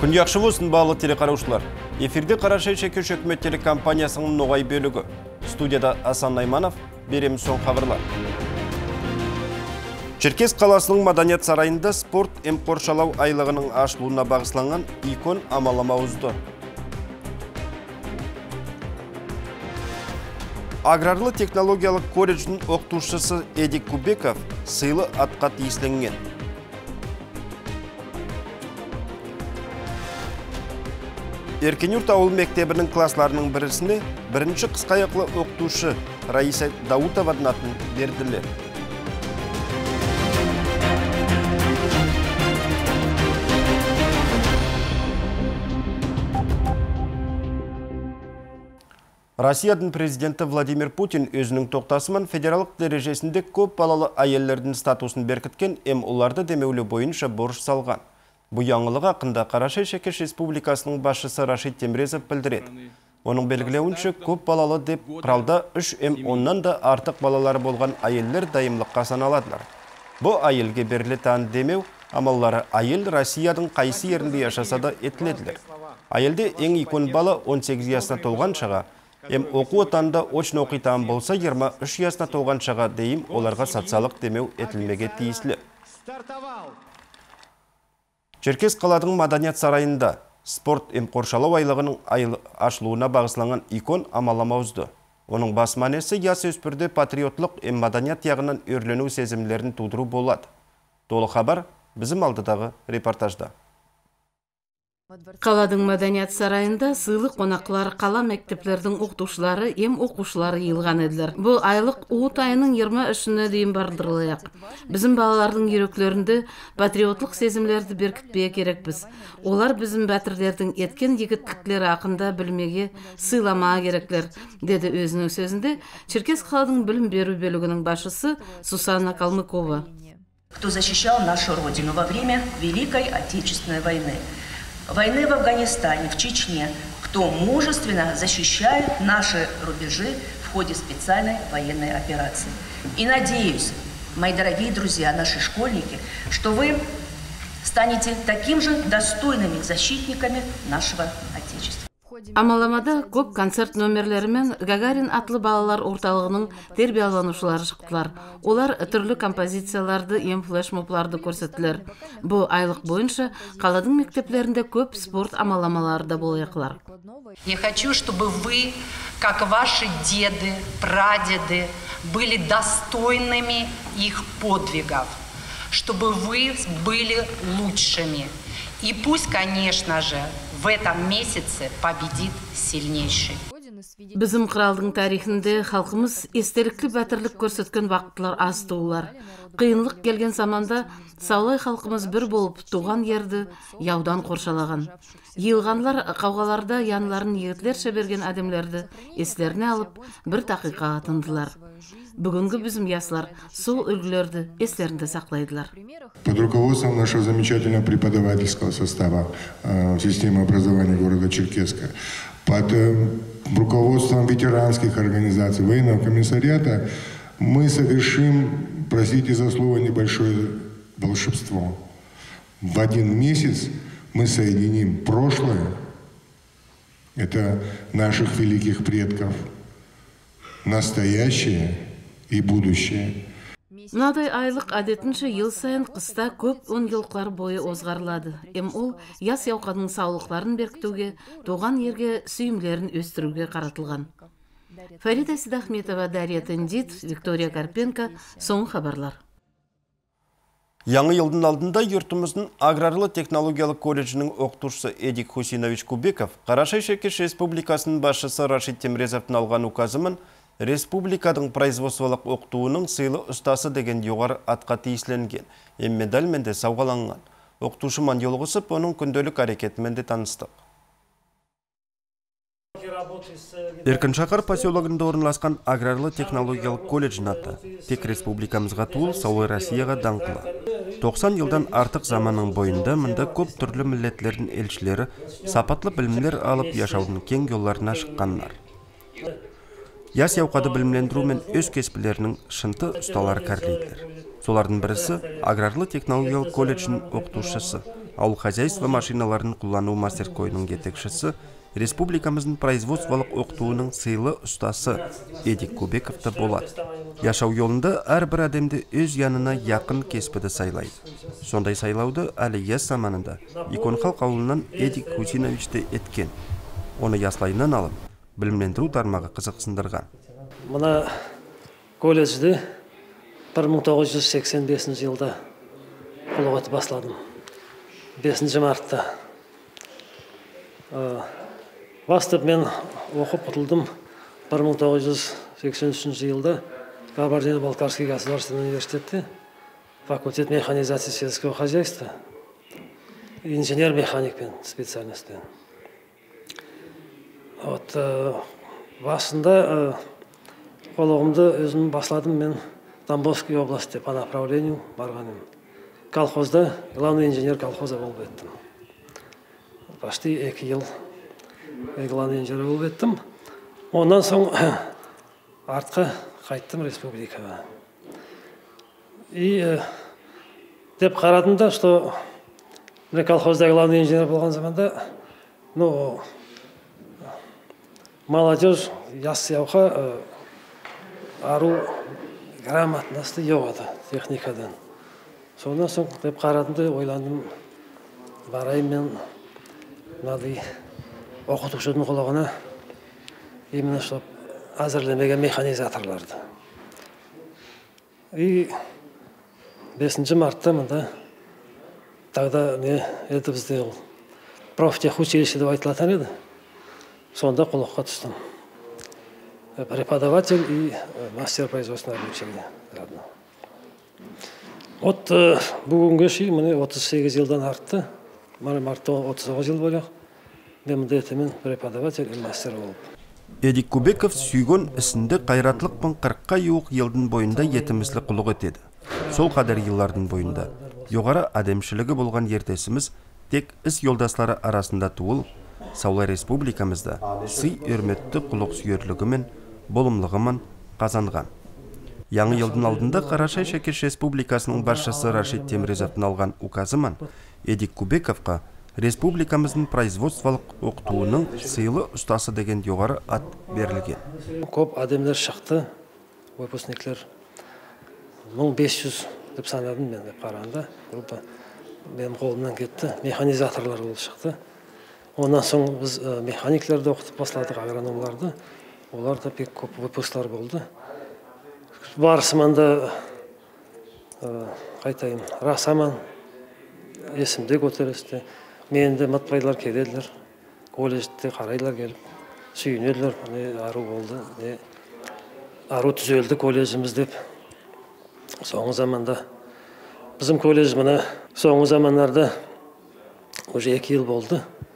Күн яқшы болсын, барлық телекараушылар. Эфирде Қарашай Шекеш үкімет телекомпаниясының ноғай бөлігі. Студияда Асан Найманов, береміз соң хабарлар. Черкес қаласының Маданият сарайында спорт қоршалау айлығының ашылуына бағысланған икон амалама ұзды. Аграрлы технологиялық колледждің оқытушысы Эдик Кубеков сыйлы атқа тиесленген. Еркенюрт ауыл мектебінің классларының бірісіне бірінші қысқаяқлы оқытушы Раиса Даутованың атын берділер. Россияның президенті Владимир Путин өзінің тоқтасымен федералық дәрежесінде көп балалы әйелдердің статусын беркіткен, оларды демеулі бойынша борыш салған. Бұл яңылық ақында Қарашай Шекеш Республикасының басшысы Рашид Темрезов білдіреді. Оның белгілеуінше көп балалы деп құралда 3-10-нан да артық балалары болған әйелдер дайымлыққа саналадылар. Бұл әйелге берілі таң демеу, амаллары әйел Россияның қайсы ерінде яшасада етіледілер. Әйелде ең икон бала 18 ясына толған шаға, оқу отанда очын оқитан болса 23 ясына толған шаға дейім оларға социалық демеу етілмеге тиіслі. Черкес қаладың Маданият сарайында спорт қоршалау айлығының ашылуына бағысланған икон амалама ұзды. Оның бас манесі ясы өспірді патриотлық Маданият яғынан өрлену сезімлерін тудыру болады. Толы хабар біздің алдыдағы репортажда. Қаладың Маданият сарайында сыйлы қонақлар қала мектеплердің оқытушылары оқушылары елған еділер. Бұл айлық уыт айының 23-іне дейін бардырылайық. Bizim балалардың ерөклерінде патриотлық сезімлерді беркітпее керекпіз. Олар bizim бәтірлердің еткен егіттіктері ақында білмеге сыйламаға кереклер, деді өзінің сөзінде Черкес қаладың білім беру бөлігінің басшысы Сусанна Калмыкова. Кто защищал нашу родину во время Великой Отечественной войны. Войны в Афганистане, в Чечне, кто мужественно защищает наши рубежи в ходе специальной военной операции. И надеюсь, мои дорогие друзья, наши школьники, что вы станете таким же достойными защитниками нашего Отечества. Амаламада көп концерт номерлерімен Гагарин атлы балалар орталығының тербияланушылары шықтылар. Олар түрлі композицияларды, флешмобларды көрсетілер. Бұл айлық бойынша қаладың мектеплерінде көп спорт амаламалары да болайықлар. Я хочу, чтобы вы, как ваши деды, прадеды, были достойными их подвигов, чтобы вы были лучшими. И пусть, конечно же, в этом месяце победит сильнейший. Bizim қыралдың тарихінде халқымыз естелікті бәтірлік көрсеткен вақытлар аз туылар. Қиынлық келген заманда саулай халқымыз бір болып туған ерді яудан қоршалаған. Елғанлар қауғаларда янларын егітлерше берген әдемлерді еслеріне алып бір тақиқа атындылар. Бүгінгі bizim яслар сол үлгілерді еслерінде сақлайдылар. Под руководством нашего замечательного преподавательского состава системы образования города Черкесска, под руководством ветеранских организаций, военного комиссариата, мы совершим, простите за слово, небольшое волшебство. В один месяц мы соединим прошлое, это наших великих предков, настоящее и будущее. Мынадай айлық әдетінше ел сайын қыста көп 10 жылқылар бойы озғарылады. Ол яс яуқаның саулықларын беркітуге, туған ерге сүйімлерін өстіруге қаратылған. Фарида Сидахметова, Дарья Тендит, Виктория Карпенко, соң хабарлар. Яңы елдің алдында юртымыздың аграрлы технологиялық колледжінің оқытушысы Эдик Хусинович Кубеков Қарашай Шекеш Республикасының басшысы Рашид Темрезовтың алған указымен Республикадың производстволық оқытуының сыйлы ұстасы деген жоғары атқа тиесленген. Медальмен де сауғаланған. Оқытушы мандиолғысып, оның күнделік әрекетімен де таныстық. Еркіншақар поселогында орналасқан аграрлы технологиялық колледжін аты тек республикамызға туыл, Саулы Россияға даңқылы. 90 жылдан артық заманның бойында мұнда көп түрлі миллетлердің елшілері сапатлы білімдер алып яшаудың кең жолларына шыққанлар. Яс яуқады білімлендіру мен өз кеспілерінің шынты ұсталары кәрлейділер. Солардың бірісі аграрлы технологиялық колледжінің оқытушысы ауыл хозяйство машиналарын қолдану мастеркойының жетекшісі, республикамыздың производстволық оқытуының сыйлы ұстасы Эдик Кубековты болады. Яшау жолында әрбір адамды өз янына якын кеспіді сайлайды. Сондай сайлауды әлі яз заманында Икон халық ауылынан Эдик Хусиновичті еткен. Оны яслайынан алып, білімлендіру тармағы қызықсындырған. Мына колледжді 1985 жылда қолуаты басладым. 5 мартта. Бастып мен оқып құтылдым 1983 жылда Кабардино-Балкарский государственный университетте факультет механизации сельского хозяйства, инженер-механикпен специальностьпен. Вот басында қолуымды өзім басладым мен Тамбовской области по направлению барғаным. Колхозда, главный инженер колхоза болып еттім. Почти 2 жыл главный инженер болып еттім. Ондан соң артқа қайттым республикаға. И деп қарадым да, что мен колхозда главный инженер болған заманда, молодежь ясыяуға ару грамотности жоқ еді техникадан. Сонан соң деп қарадым да ойландым, барайым мен мынадай оқытушының құлағына именно чтоб әзірлемеген механизаторларды. И 5 мартта мында тогда это сделал профтехучилище деп айтылатын еді. Сонда құлаққа түстім. Преподаватель и мастер производственного обучения. Вот бүгінгі шей, міне 38 жылдан артты. Мартта 39 жыл болық. Мен міндетімен преподаватель и мастер болып. Эдик Кубеков сүйген ісінді қайратлықпен 40-қа жуық елдің бойында етімізлі құлық етеді. Сол қадар еллардың бойында жоғары адамшылығы болған ертесіміз тек іс yoldaslары арасында туыл, Саулай республикамызда сый өрметті құлық сүйерлігімен, болымлығымен қазанған. Яңы елдің алдында Қарашай Шәкеш Республикасының басшысы Рашид Темрезовтың алған указымен Эдик Кубековқа республикамыздың производстволық оқытуының сыйлы ұстасы деген жоғары ат берілген. Көп адамдар шықты, выпускниклер. 1500 деп санадым мен деп қарағанда. Группа менің қолымнан кетті, механизаторлар болып шықты. Ондан соң біз механиклерді оқытып басладық, агрономларды. Олар да пек көп выпусклар болды. Барысыманда қайтайын, расаман есімде көтересті. Менде матпайлар келеділер, колледжде қарайлар келіп, сүйінеділер, ару болды, ару түзелді колледжіміз деп. Соңғы заманда, біздің колледж мұны соңғы заманларда уже 2 жыл болды.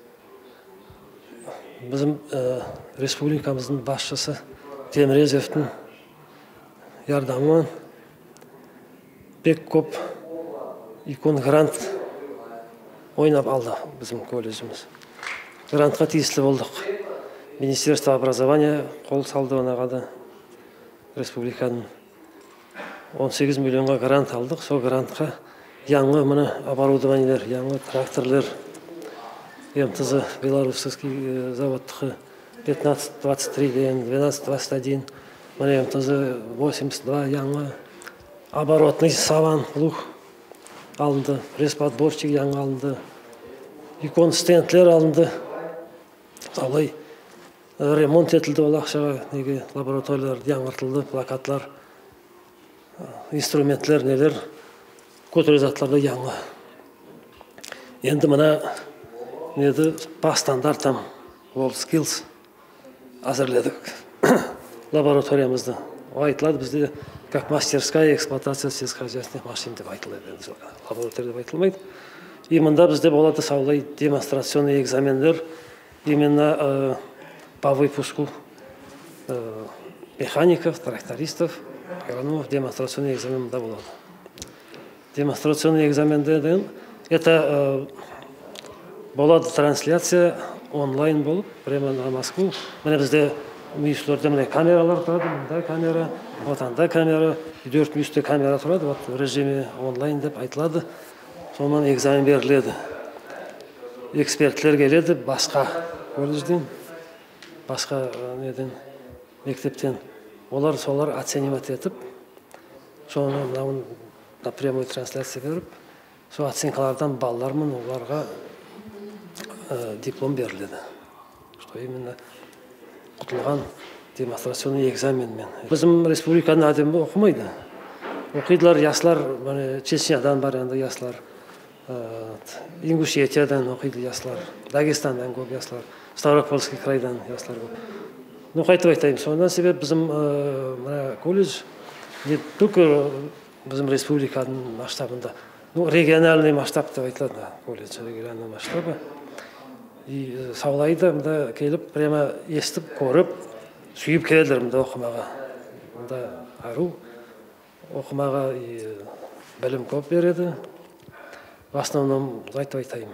Bizim республикамыздың басшысы Темрезовтың ярдамымен бек көп икон грант ойнап алды bizim колледжіміз. Грантқа тиісті болдық. Министерство образования қол салды онаға да республиканың 18 миллионға грант алдық. Сол грантқа яңы мұны оборудованиелер, яңы тракторлер, МТЗ Белорусский заводтығы 15-23 ден, 12-21, міне МТЗ 82 яңы, оборотный саван лух алынды, пресс-подборщик яңы алынды, икон стендлер алынды, алай ремонт етілді ол ақшаға, неге лабораториялар жаңғыртылды, плакатлар, инструментлер, нелер, көтерезатларды яңы. Енді мына неді по стандартам World Skills әзірледік лабораториямызды. Айтылады бізде как мастерская эксплуатация сельскохозяйственных машин деп айтылады. Лаборатория деп айтылмайды. И мында бізде болады Саулай демонстрационный экзамендер именно по выпуску механиков, трактористов, агрономов. Демонстрационный экзамен мында болады. Демонстрационный экзамендерден это болады трансляция онлайн болып, прямо на Москву. Міне бізде мүйістілерде міне камералар тұрады, мында камера, отанда камера, 4 мүйісті камера тұрады, вот режиме онлайн деп айтылады. Сонан экзамен беріледі. экспертлер келеді басқа колледжден, басқа неден, мектептен. Олар солар оценивать етіп, соны напрямую трансляция беріп, сол оценкалардан балалармен оларға диплом беріледі. Что именно құтылған демонстрационный экзаменмен. Біздің республиканың адамы оқымайды. Оқидылар яслар, Чечнядан бар енді яслар, Ингушетиядан оқиды яслар, Дагестандан көп яслар, Ставропольский крайдан яслар көп. Ну, қайтып айтайын, сондан себеп біздің колледж не только біздің республиканың масштабында, ну, региональный масштаб деп айтылады, колледж региональный масштабы. И саулайды, мында келіп, прямо естіп, көріп, сүйіп келеділер мында оқымаға. Мында ару оқымаға білім көп береді. В основном, айтып айтайын,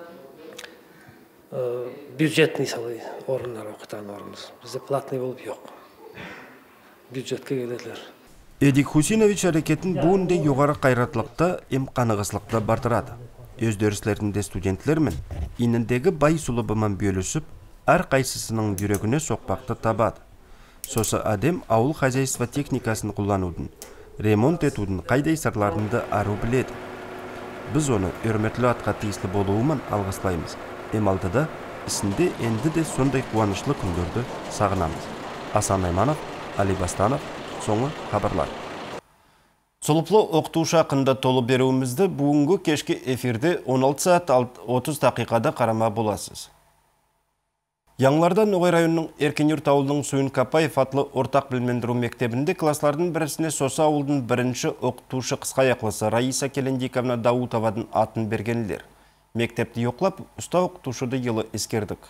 бюджетный салай орындар оқытан орыныз. Бізде платный болып жоқ. Бюджетке келеділер. Эдик Хусинович әрекетін буынде жоғары қайратлықта, қанығыслықта бардырады. Өз дөріслерінде студентлермен иніндегі бай сұлыбыман бөлісіп, әр қайсысының жүрегіне соқпақты табады. Сосы адем ауыл хозяйство техникасын құлланудың, ремонт етудің қайдай сырларында ару біледі. Біз оны өрметлі атқа тиісті болуымен алғыслаймыз. Алдыда ісінде енді де сондай қуанышлы күндерді сағынамыз. Асан Айманов, Али Бастанов, соңы хабарлар. Сұлыплы оқытушы ақында толы беруімізді бүгінгі кешкі эфирде 16 саат 30 дақиқада қарама боласыз. Яңлардан Ноғай районының Еркенюрт ауылының Суын Капаев атлы ортақ білмендіру мектебінде класслардың бірісіне Соса ауылдың бірінші оқытушы қысқаяқлысы Раиса Келендиковна Даутовадың атын бергенлер. Мектепті yoqlап, ұста оқытушыды елі ескердік.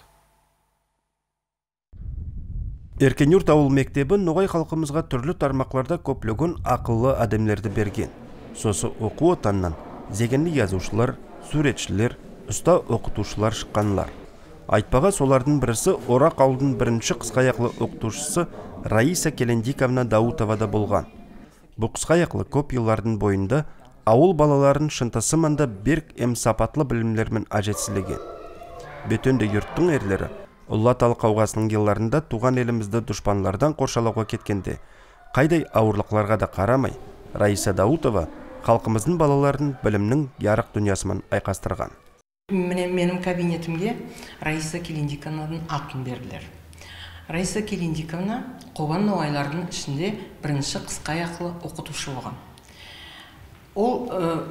Еркенюрт ауыл мектебі Ноғай халқымызға түрлі тармақларда көплеген ақыллы адамдерді берген. Сосы оқу отаннан зегенлі язушылар, суретшілер, ұста оқытушылар шыққанлар. Айтпаға солардың бірісі Орақ ауылдың бірінші қысқаяқлы оқытушысы Раиса Келендиковна Даутовада болған. Бұл қысқаяқлы көп еллардың бойында ауыл балаларын шынтасыманда берк сапатлы білімлермен ажетсілеген. Бөтенде юрттың ерлері Ұлла талқауғасының елларында туған елімізді дұшпанлардан қоршалауға кеткенде, қайдай ауырлықларға да қарамай, Раиса Даутова халқымыздың балаларын білімнің ярық дүниясымен айқастырған. Менің кабинетімге Раиса Келендиковнаның атын берділер. Раиса Келендиковна Қобан Ноғайлардың ішінде бірінші қысқаяқлы оқытушы болған. Ол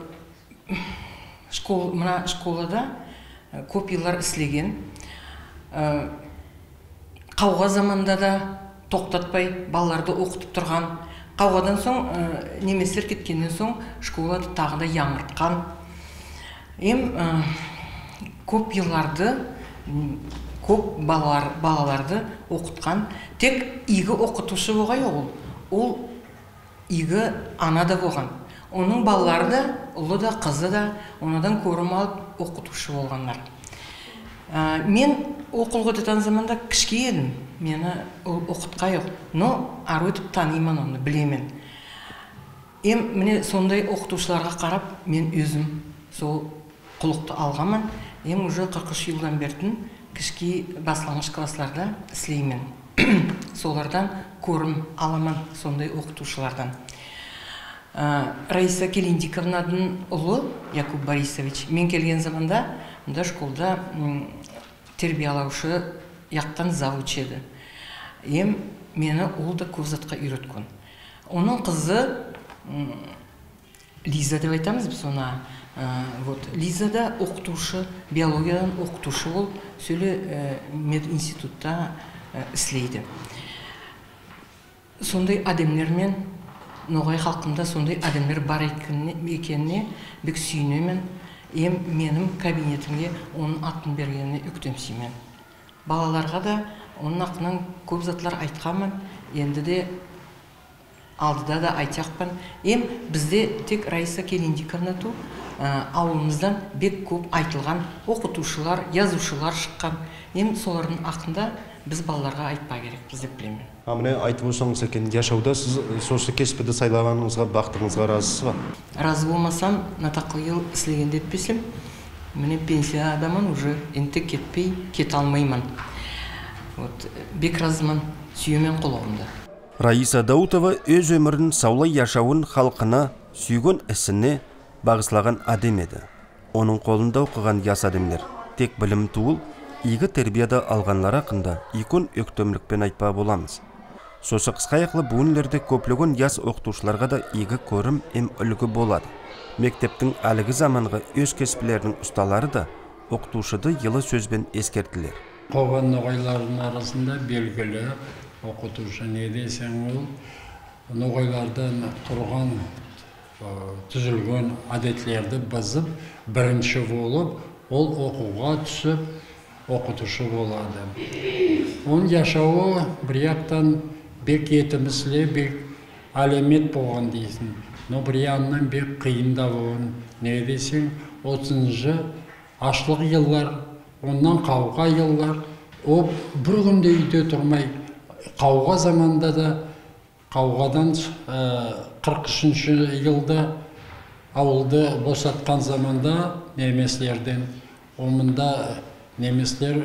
мына школада көп еллар істеген. Қауға заманда да тоқтатпай балаларды оқытып тұрған. Қауғадан соң неместер кеткеннен соң школада тағы да яңыртқан. Көп елларды, көп балаларды оқытқан. Тек игі оқытушы болғай ол игі ана да болған. Оның балалары да, ұлы да, қызы да, онадан көрім алып оқытушы болғандар. Мен оқылғы детан заманда кішке едім, мені оқытқа жоқ, но ары өтіп танимын оны, білемен. Міне сондай оқытушыларға қарап, мен өзім сол құлықты алғамын. Уже 43 жылдан бердің кішке баслаңғыш классларда істеймін. Солардан көрім аламын, сондай оқытушылардан. Раиса Келендиковнаның ұлы Якуб Борисович мен келген заманда мұнда школда тербиялаушы яқтан завуч еді. Мені ол да көп затқа үйреткен. Оның қызы Лиза деп айтамыз біз ona. Лиза да оқытушы, биологиядан оқытушы ол сөйле мединститутта істейді. Сондай адамдермен Ноғай халқында сондай адамдар бар екеніне бек сүйінемін. Менің кабинетімге оның атын бергеніне өктемсеймін. Балаларға да оның ақынан көп затлар айтқанмын, енді де алдыда да айтақпын. Бізде тек Раиса Келендиковна ауылымыздан бек көп айтылған оқытушылар, язушылар шыққан. Солардың ақында біз балаларға айтпа керек, біз деп білемін. Міне айтып өсіңіз екен, яшауда сіз сосы кеспеді сайлағаныңызға, бақтыңызға разысыз ба? Разы болмасам, натақлы ел істеген деп бесім. Міне пенсия адамын уже инте кетпей, кет алмаймын. Вот, бек разымын, сүйемен қолығымда. Раиса Даутова өз өмірін саулай яшауын халқына, сүйген ісіне бағыслаған адем еді. Оның қолында оқыған яс адемлер тек білім туыл, игі тербияда алғанлар ақында икон өктөмлікпен айтпа боламыз. Сосы қысқаяқлы бұғынлерді көплігін яс оқытушыларға да игі көрім ем үлгі болады. Мектептің әлігі заманғы өз кеспілерінің ұсталары да оқытушыды елі сөзбен ескертілер. Қоған ноғайлардың арасында белгілі оқытушы не десең ол, ноғайлардан тұрған түзілген әдетлерді бұзып, бірінші болып, ол оқуға түсіп оқытушы болады. Оның яшауы бір яқтан бек етімізле, бек әлемет болған дейсің. Но бір яғынан бек қиында болған. Не десең, 30-жы ашлық еллар, оннан қауға еллар, о бір күнде үйде тұрмай, қауға заманда да, қауғадан 43-ші елда ауылды босатқан заманда немеслерден, омында немеслер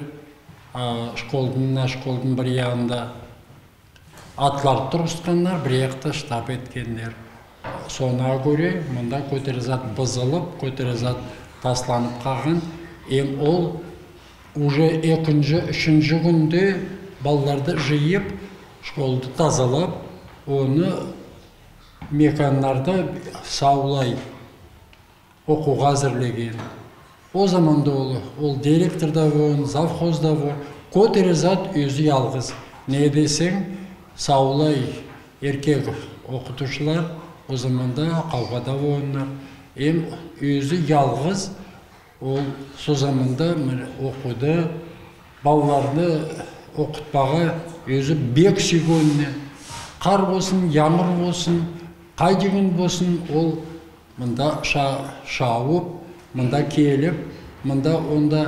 школдың бір яғында атлар тұрысқандар, бір яқта штаб еткендер. Соңа көре, мұнда көтерізат бұзылып, көтерізат тасланып қалған. Ол уже 2-3 күнде балаларды жиып, школды тазалап, оны меканларда саулай оқуға әзірлеген. О заманда ол директорда болын, завхозда болын, көтерізат өзі ялғыз. Не десең, саулай еркек оқытушылар о заманда қауғада болынlar. Өзі ялғыз, ол со заманда оқуды, балаларды оқытпаға өзі бек сүйгеніне, қар болсын, ямыр болсын, қай деген болсын, ол мұнда шауып, мұнда келіп, мұнда онда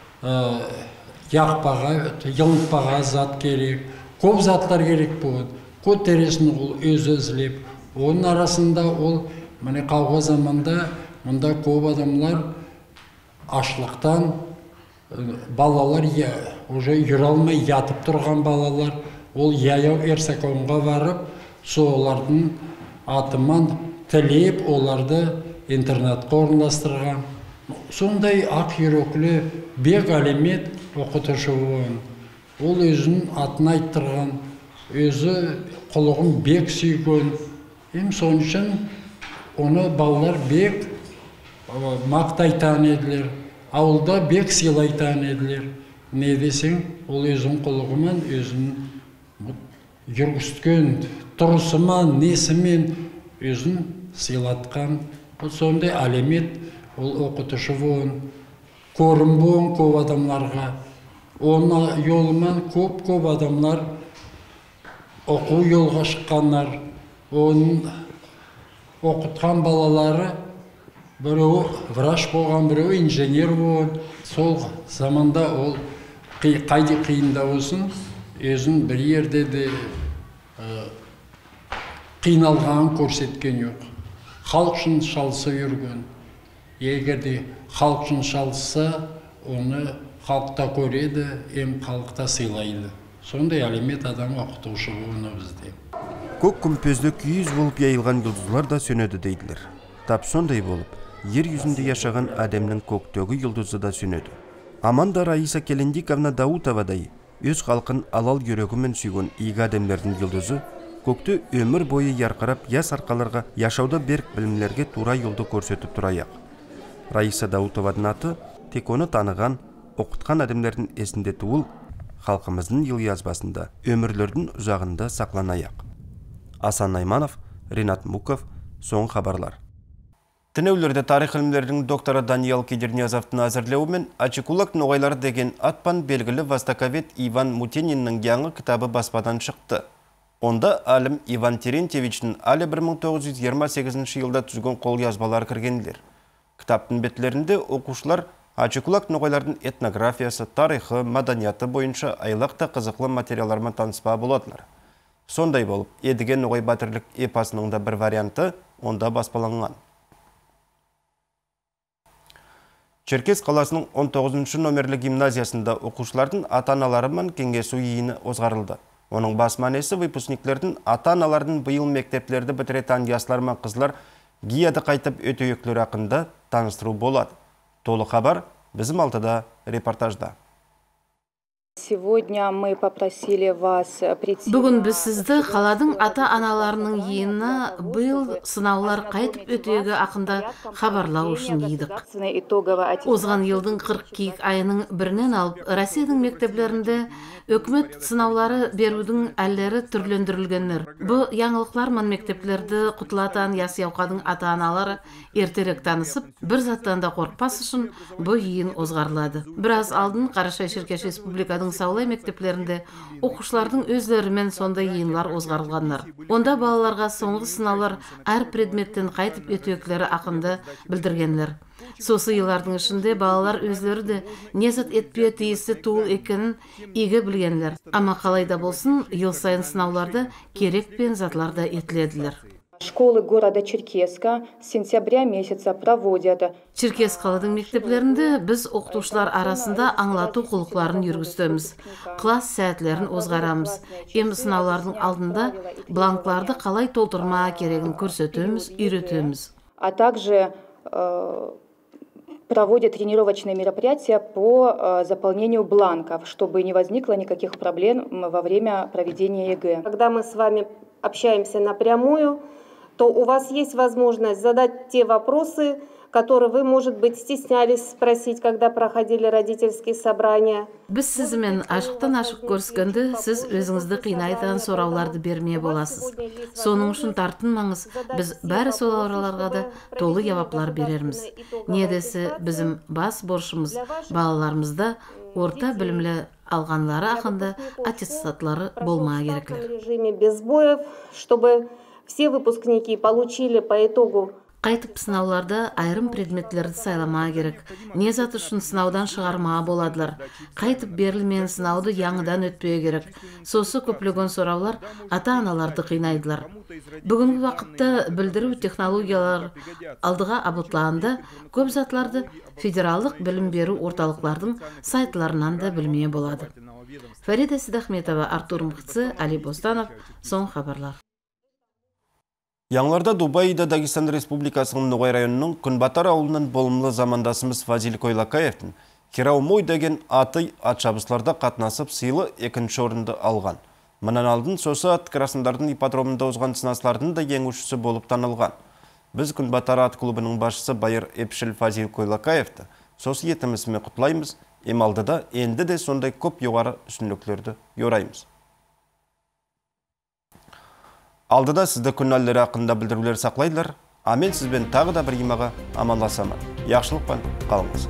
яқпаға, еліппаға зат керек, көп заттар керек болады. Көтересін ол өзі ізлеп. Оның арасында ол, міне қауға заманда, мұнда көп адамлар ашлықтан, балалар уже жүре алмай ятып тұрған балалар, ол яяу Ерсаконға барып, солардың атыман тілеп, оларды интернетқа орналастырған. Сондай ақ үйреклі бек әлемет оқытушы болған. Ол өзінің атын айттырған, өзі құлығын бек сүйген. Соның үшін оны балалар бек мақтайтан еділер, ауылда бек сыйлайтан еділер. Не десең, ол өзінің құлығымен, өзінің жүргісткен тұрысымен, несімен өзін сыйлатқан. Сондай әлемет ол оқытушы болын, көрім болын көп адамларға. Оның жолымен көп адамлар оқу жолға шыққандар. Оның оқытқан балалары біреу врач болған, біреу инженер болған. Сол заманда ол қайда қиында болсын, өзін бір ерде де қиналғанын көрсеткен жоқ. Халық үшін шалысы жүрген. Егерде халық үшін шалысы, оны халықта көреді, халықта сыйлайды. Сондай әлемет адам оқытушы болуы бізде. Көк күмпезді күйіз болып яйылған жұлдызлар да сөнеді дейділер. Тап сондай болып, ер yüzінде яшаған әдемнің көктегі жұлдызы да сөнеді. Аманда Раиса Келендиковна Даутовадай өз халқын алал жүрегімен сүйген игі әдемлердің жұлдызы көкті өмір бойы ярқырап, яс арқаларға яшауда берік білімлерге тура жолды көрсетіп тұрайық. Раиса Даутованың аты тек оны таныған, оқытқан әдемлердің есінде туыл, халқымыздың ел язбасында, өмірлердің ұзағында сақланайық. Асан Найманов, Ринат Муков, соң хабарлар. Тінеулерді тарих ілімдердің докторы Даниал Кедерниязовтың әзірлеуімен Ачыкулак ноғайлары деген атпан белгілі востоковед Иван Мутениннің яңы кітабы баспадан шықты. Онда алым Иван Терентьевичтің әлі 1928 жылда түзген қол язбалар кіргенілер. Кітаптың бетлерінде оқушылар Ачыкулак ноғайлардың этнографиясы, тарихы, маданияты бойынша айлақта қызықлы материалармен таныспа боладылар. Сондай болып, Едіген ноғай батырлық эпосының да бір варианты онда баспаланған. Черкес қаласының 19 номерлі гимназиясында оқушылардың ата-аналарымен кеңесу жиыны озғарылды. Оның бас мәнесі выпускниклердің ата-аналардың биыл мектептерді бітіретін жастар мен қызлар гияды қайтып өтөйөклер ақында таныстыру болады. Толы хабар bizim алтыда репортажда. Сегодня мы попросили вас прийти. Бүгін біз сізді қаладың ата-аналарының жиынына биыл сынаулар қайтып өтөйөгі ақында хабарлау үшін едік. Озған елдің 42 айының бірінен алып, Россияның мектеплерінде өкімет сынаулары берудің әллері түрлендірілгенлер. Бұл яңылықлар мен мектеплерді құтылатан ясыяуқадың ата-аналары ертерек танысып, бір заттан да қорқпас үшін бұл жиын озғарылады. Біраз алдын Қарашай-Шеркеш Республикадың Саулай мектептерінде оқушылардың өзлерімен сондай жиынлар озғарылғандар. Онда балаларға соңғы сынаулар әр предметтен қайтып өтөйөклері ақында білдіргенлер. Сосы елардың ішінде балалар өзлері де незат етпе тиісті туыл екенін игі білгенлер. Ама қалайда болсын, ел сайын сынауларды керек пен затларда етіледілер. Школы города Черкеска с сентября месяца проводят. Черкес қаладың мектеплерінде біз оқытушылар арасында аңлату құлықларын жүргізтеміз. Класс сәтлерін озғарамыз. Ем сынаулардың алдында бланкларды қалай толтырма керегін көрсетеміз, үйретеміз. А также проводят тренировочные мероприятия по заполнению бланков, чтобы не возникло никаких проблем во время проведения ЕГЭ. Когда мы с вами общаемся напрямую, то у вас есть возможность задать те вопросы, которые вы, может быть, стеснялись спросить, когда проходили родительские собрания. Біз сізімен ашықтан ашық көріскенді, сіз өзіңізді қинайтын сұрауларды бермей боласыз. Соның үшін тартынмаңыз, біз бәрі сұрауларға да толы жауаплар берерміз. Недесі біздің бас борышымыз балаларымызда орта білімлі алғанлары ақында аттестатлары болмай кереклер. В режиме без боев, чтобы все выпускники получили по итогу. Қайтып сынауларда айрым предметлерді сайламаа керек. Не зат үшін сынаудан шығармаа боладылар. Қайтып берілмен сынауды яңыдан өтпеу керек. Сосы көплеген сұраулар ата-аналарды қинайдылар. Бүгінгі вақытта білдіру технологиялар алдыға абытлағанда көп затларды федералдық білім беру орталықлардың сайтларынан да білмей болады. Фарида Сидахметова, Артур Мхцы, Али Бостанов, соң хабарлар. Яңларда Дубайда Дагестан Республикасының Ноғай районының Күнбатар ауылынан болымлы замандасымыз Фазил Койлакаевтың Кераумой деген аты атшабысларда қатнасып сыйлы екінші орынды алған. Мұнан алдын сосы ат красындардың ипподромында озған сынаслардың да еңушісі болып танылған. Біз Күнбатар ат клубының басшысы Байыр Эпшіл Фазил Койлакаевты сосы етімісіме құтлаймыз, емалдыда енді де сондай көп жоғары үсінліклерді yorayмыз. Алдыда сізді күнәлері ақында білдірулер сақлайлар. Амен сізбен тағы да бір имаға аманласамын. Яқшылықпен қалыңыз.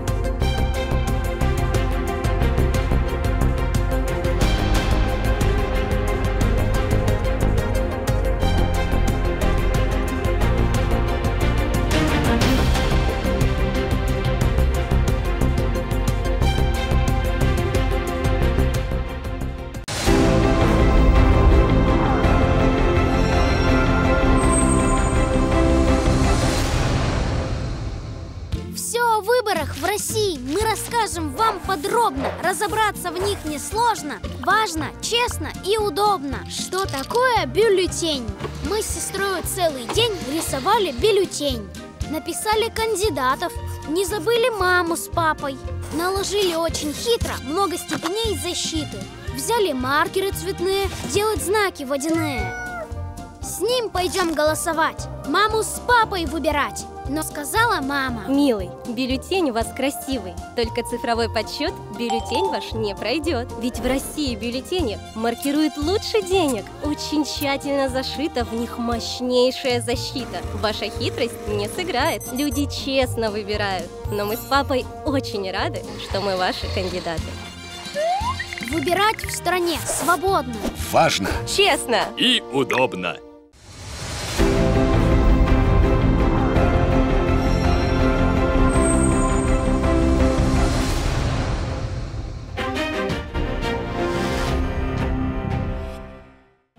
В России мы расскажем вам подробно. Разобраться в них несложно, важно, честно и удобно. Что такое бюллетень? Мы с сестрой целый день рисовали бюллетень. Написали кандидатов, не забыли маму с папой. Наложили очень хитро много степеней защиты. Взяли маркеры цветные, делать знаки водяные. С ним пойдем голосовать, маму с папой выбирать. Но сказала мама: милый, бюллетень у вас красивый, только цифровой подсчет бюллетень ваш не пройдет. Ведь в России бюллетени маркируют лучше денег. Очень тщательно зашита в них мощнейшая защита. Ваша хитрость не сыграет. Люди честно выбирают. Но мы с папой очень рады, что мы ваши кандидаты. Выбирать в стране свободно. Важно. Честно. И удобно.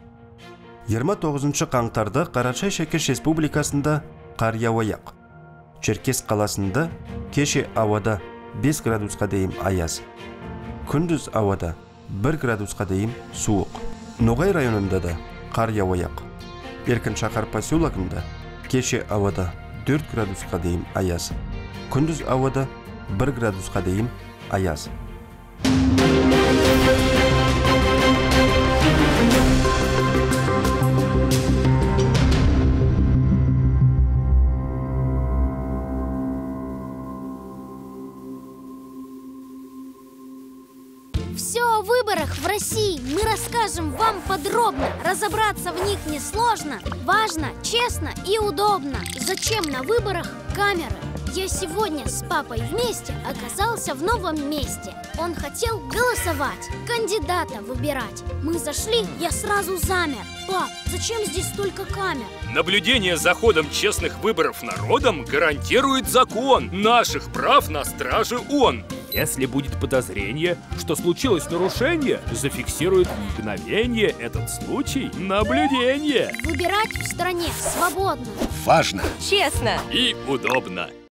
Жиырма 29 қаңтарда Қарашай-Шеркеш Республикасында қар жауаяқ. Черкес қаласында кеше ауада 5 градусқа дейін аяз. Күндіз ауада 1 градусқа дейін суық. Ноғай районында да қар жауаяқ. Еркін шақар поселогында кеше ауада 4 градусқа дейін аяз. Күндіз ауада 1 градусқа дейін аяз. Все о выборах в России мы расскажем вам подробно. Разобраться в них несложно. Важно, честно и удобно. Зачем на выборах камеры? Я сегодня с папой вместе оказался в новом месте. Он хотел голосовать, кандидата выбирать. Мы зашли, я сразу замер. Пап, зачем здесь столько камер? Наблюдение за ходом честных выборов народом гарантирует закон. Наших прав на страже он. Если будет подозрение, что случилось нарушение, зафиксирует в мгновение этот случай наблюдение. Выбирать в стране свободно. Важно. Честно. И удобно.